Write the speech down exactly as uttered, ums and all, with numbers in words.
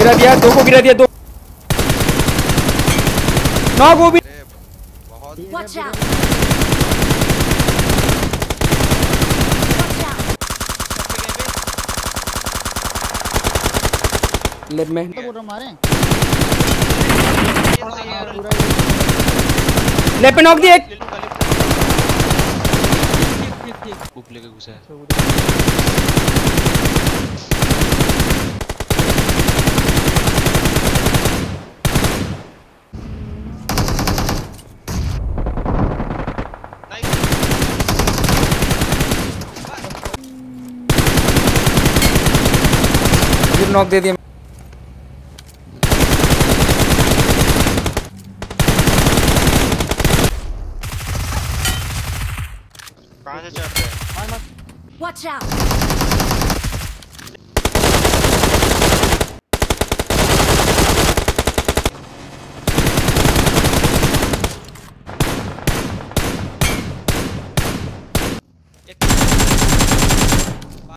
गिरा दिया, दो को गिरा दिया, दो नॉक वो भी। Watch out! लेफ्ट में लेफ्ट पे नॉक दिया एक। बुक लेके घुसा है। नॉक दे दिया। कहां से चढ़ रहे हैं? Watch out!